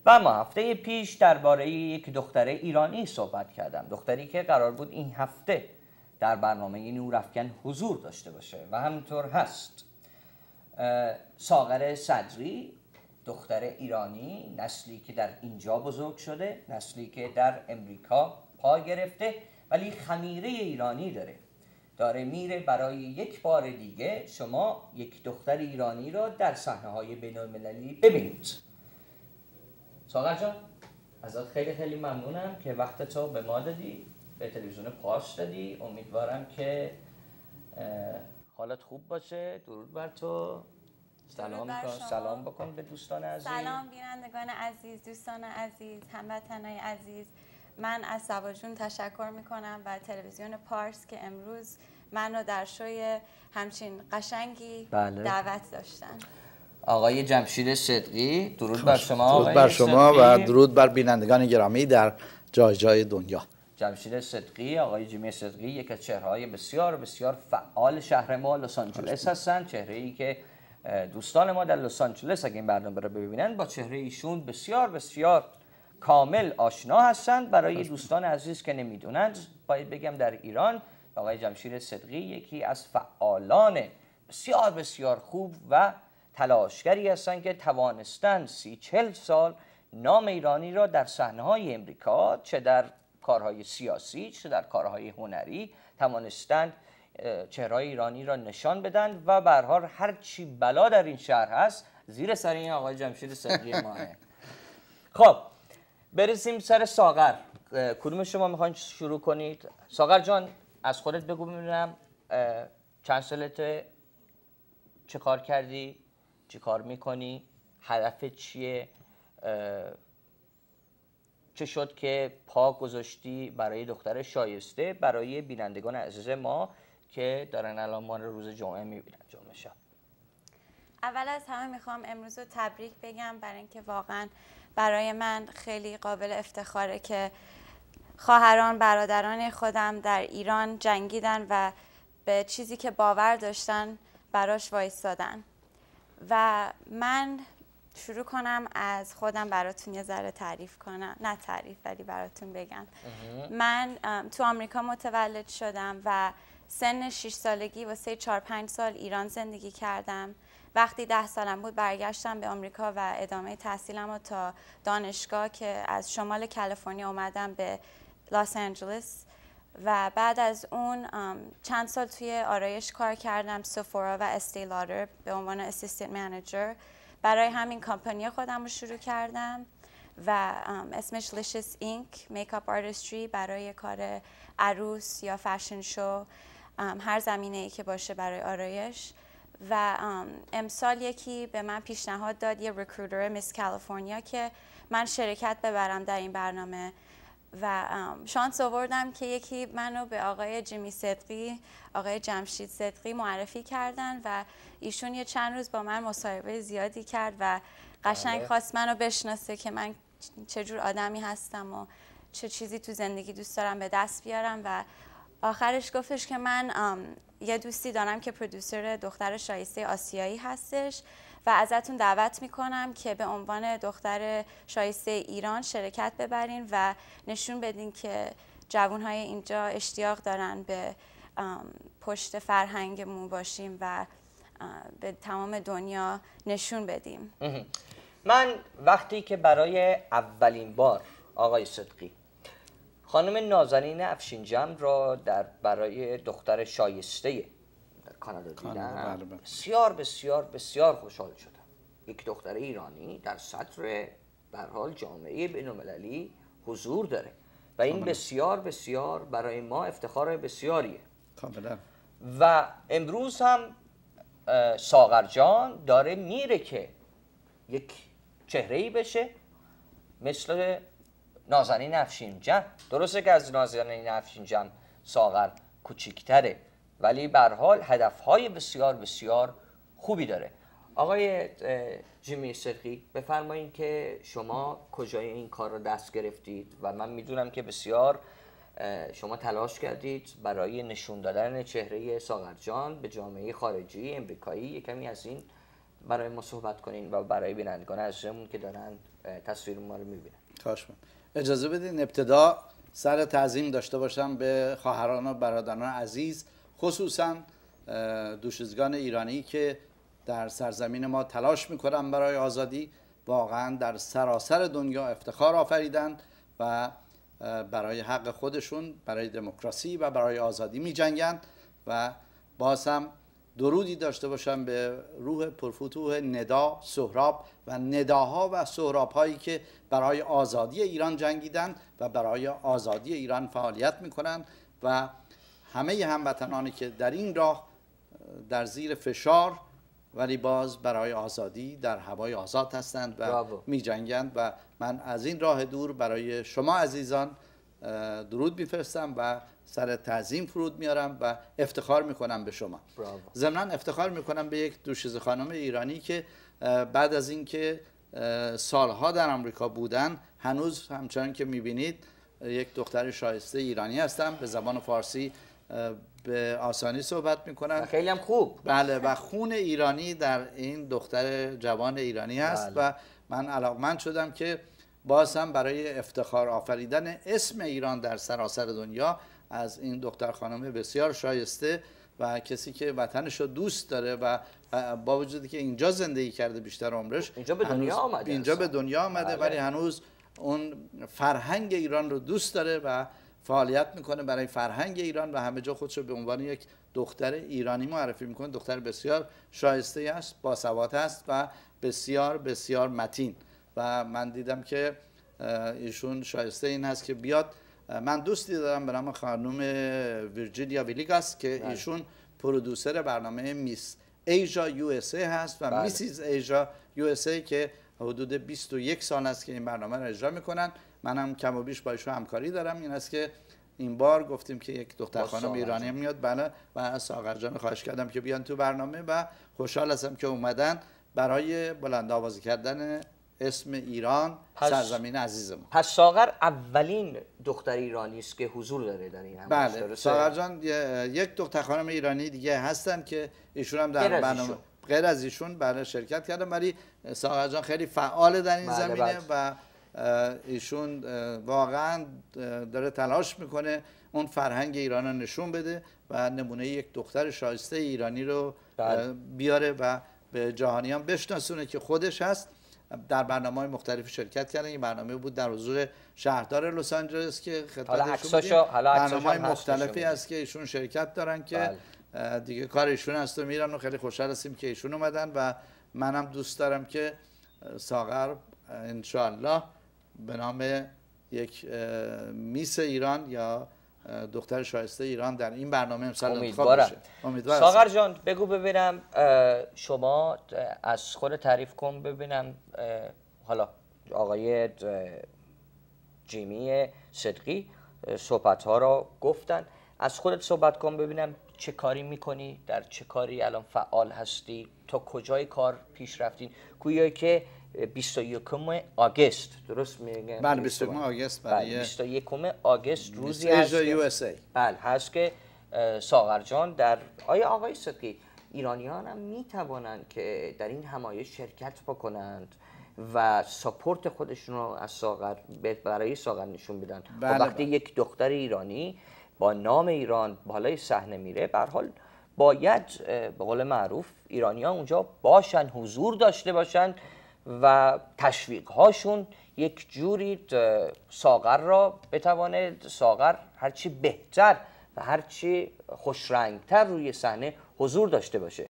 و ما هفته پیش درباره یک دختر ایرانی صحبت کردم، دختری که قرار بود این هفته در برنامه نورافکن حضور داشته باشه و همینطور هست. ساغر صدری، دختر ایرانی، نسلی که در اینجا بزرگ شده، نسلی که در امریکا پا گرفته ولی خمیره ایرانی داره میره برای یک بار دیگه شما یک دختر ایرانی رو در صحنه‌های بین‌المللی ببینید. ساغر جان، ازت خیلی خیلی ممنونم که وقت تو به ما دادی، به تلویزیون پارس دادی. امیدوارم که حالت خوب باشه. درود بر تو. سلام بکن به دوستان عزیز. سلام بینندگان عزیز، دوستان عزیز، هموطنان عزیز. من از سبا جون تشکر میکنم و تلویزیون پارس که امروز من رو در شوی همچین قشنگی دعوت داشتن. آقای جمشید صدقی، درود بر شما. درود بر شما و درود بر بینندگان گرامی در جای جای دنیا. جمشید صدقی، آقای جیمی صدقی، یک از چهره‌های بسیار بسیار فعال شهر ما لس آنجلس هستند. چهره‌ای که دوستان ما در لس آنجلس اگه این برنامه رو ببینن با چهره ایشون بسیار بسیار کامل آشنا هستند. برای دوستان عزیز که نمیدونند باید بگم در ایران آقای جمشید صدقی یکی از فعالان بسیار بسیار خوب و تلاشگری هستند که توانستند 30-40 سال نام ایرانی را در صحنه‌های امریکا، چه در کارهای سیاسی چه در کارهای هنری، توانستند چهره‌های ایرانی را نشان بدن و به هر حال هر چی بلا در این شهر هست زیر سر این آقای جمشید صدقی ماه. خب برسیم سر ساغر. کدوم شما میخواین شروع کنید؟ ساغر جان از خودت بگو ببینم چند سالته، چه کار کردی، چه کار میکنی، هدفت چیه، چه شد که پا گذاشتی برای دختر شایسته، برای بینندگان عزیز ما که دارن الان ما رو روز جمعه میبینن، جمعه شب. اول از همه میخوام امروز رو تبریک بگم برای اینکه واقعا برای من خیلی قابل افتخاره که خواهران برادران خودم در ایران جنگیدن و به چیزی که باور داشتن براش وایستادن. و من شروع کنم از خودم براتون یه ذره تعریف کنم، نه تعریف ولی براتون بگم. من تو آمریکا متولد شدم و سن 6 سالگی واسه 4-5 سال ایران زندگی کردم. وقتی 10 سالم بود برگشتم به آمریکا و ادامه تحصیلم رو تا دانشگاه که از شمال کالیفرنیا اومدم به لس آنجلس و بعد از اون چند سال توی آرایش کار کردم، سفورا و استی لادر به عنوان اسیستنت منیجر. برای همین کمپانی خودم رو شروع کردم و اسمش لیشس اینک، میکاپ آرتیستری، برای کار عروس یا فشن شو، هر زمینه‌ای که باشه برای آرایش. و امسال یکی به من پیشنهاد داد، یه ریکروتر میس کالیفرنیا، که من شرکت ببرم در این برنامه و شانس آوردم که یکی منو به آقای جیمی صدقی، آقای جمشید صدقی معرفی کردن و ایشون یه چند روز با من مصاحبه زیادی کرد و قشنگ خواست منو بشناسه که من چجور آدمی هستم و چه چیزی تو زندگی دوست دارم به دست بیارم. و آخرش گفتش که من یه دوستی دارم که پرودوسر دختر شایسته آسیایی هستش و ازتون دعوت میکنم که به عنوان دختر شایسته ایران شرکت ببرین و نشون بدین که جوانهای اینجا اشتیاق دارن به پشت فرهنگمون باشیم و به تمام دنیا نشون بدیم. من وقتی که برای اولین بار آقای صدقی خانم نازنین افشینجم را برای دختر شایسته در کانادا دیدم، بسیار بسیار بسیار خوشحال شدم. یک دختر ایرانی در سطر به هر حال جامعه بین‌المللی حضور داره و این بسیار بسیار برای ما افتخار بسیاریه. کاملا. و امروز هم ساغر جان داره میره که یک چهره‌ای بشه مثل نازنین افشینجم. درسته که از نازنین افشینجم ساغر کوچیک‌تره ولی به هر حال هدف‌های بسیار بسیار خوبی داره. آقای جیمی صدقی بفرمایید که شما کجای این کار رو دست گرفتید و من میدونم که بسیار شما تلاش کردید برای نشون دادن چهره ساغر جان به جامعه خارجی امریکایی. کمی از این برای ما صحبت کنین و برای بینندگان عزیزمون که دارن تصویر ما رو میبینن. خواهش می‌کنم. اجازه بدین ابتدا سر تعظیم داشته باشم به خواهران و برادران عزیز، خصوصا دوشیزگان ایرانی که در سرزمین ما تلاش میکنن برای آزادی. واقعا در سراسر دنیا افتخار آفریدند و برای حق خودشون، برای دموکراسی و برای آزادی می جنگند. و باز هم درودی داشته باشم به روح پرفتوح ندا، سهراب و نداها و سهراب هایی که برای آزادی ایران جنگیدند و برای آزادی ایران فعالیت میکنند و همه هموطنانی که در این راه در زیر فشار ولی باز برای آزادی در هوای آزاد هستند و می جنگند. و من از این راه دور برای شما عزیزان درود میفرستم و سر تعظیم فرود میارم و افتخار میکنم به شما. ضمناً افتخار میکنم به یک دوشیزه خانم ایرانی که بعد از اینکه سالها در آمریکا بودن، هنوز همچنان که میبینید یک دختر شایسته ایرانی هستم. به زبان فارسی به آسانی صحبت میکنن، خیلی هم خوب. بله، و خون ایرانی در این دختر جوان ایرانی هست. بله. و من علاقمند شدم که باز هم برای افتخار آفریدن اسم ایران در سراسر دنیا از این دختر خانم بسیار شایسته و کسی که وطنش رو دوست داره و با وجودی که اینجا زندگی کرده بیشتر عمرش، اینجا به دنیا آمده، اینجا به دنیا آمده، ولی هنوز اون فرهنگ ایران رو دوست داره و فعالیت میکنه برای فرهنگ ایران و همه جا خودش رو به عنوان یک دختر ایرانی معرفی میکنه. دختر بسیار شایسته است، باسواد است و بسیار بسیار متین. و من دیدم که ایشون شایسته این هست که بیاد. من دوستی دارم به نام خانم ویرجینیا ویلیگاس که ایشون پرودوسر برنامه میس ایژا یو اس ای هست و میسیز ایژا یو اس ای که حدود 21 سال است که این برنامه رو اجرا میکنن. منم کم و بیش با ایشون همکاری دارم. این است که این بار گفتیم که یک دختر خانم ایرانی میاد، بله، و از ساغر جان خواهش کردم که بیان تو برنامه و خوشحال هستم که اومدن برای بلند آوازی کردن اسم ایران، سرزمین عزیزمون. پس ساغر اولین دختر ایرانی است که حضور داره در این همایش. بله، ساغر جان یک دختر خانم ایرانی دیگه هستن که ایشون هم در برنامه غیر از ایشون برای شرکت کردن، ولی ساغر جان خیلی فعال در این زمینه و ایشون واقعا داره تلاش میکنه اون فرهنگ ایران رو نشون بده و نمونه یک دختر شایسته ایرانی رو بیاره و به جهانیان بشناسونه که خودش هست. در برنامه‌های مختلفی شرکت کردن. این برنامه بود در حضور شهردار لس آنجلس که خدمتشون بودیم. برنامه‌های مختلفی هست که ایشون شرکت دارن که دیگه کار ایشون هست و میرن و خیلی خوشحال هستیم که ایشون اومدن و منم دوست دارم که ساغر انشاءالله به نام یک میس ایران یا دختر شایسته ایران در این برنامه امسال انتخاب بشه. امیدوارم. ساغر جان بگو ببینم، شما از خود تعریف کن ببینم. حالا آقای جیمی صدقی صحبت ها را گفتن، از خودت صحبت کن ببینم چه کاری میکنی، در چه کاری الان فعال هستی، تا کجای کار پیش رفتین. گویا که 21 آگوست، درست میگم؟ بله، 21 آگوست برای 21 آگوست روزی هست یو اس ای. بله، هست که ساغر جان در آقای صدقی، ایرانیان هم میتوانند که در این همایش شرکت بکنند و ساپورت خودشون رو از ساغر برای ساغر نشون بدن. بله، وقتی یک دختر ایرانی با نام ایران بالای صحنه میره، به هر حال باید به قول معروف ایرانیان اونجا باشن، حضور داشته باشن و تشویق هاشون یک جوری ساغر را بتواند، ساغر هرچی بهتر و هرچی خوشرنگتر روی صحنه حضور داشته باشه.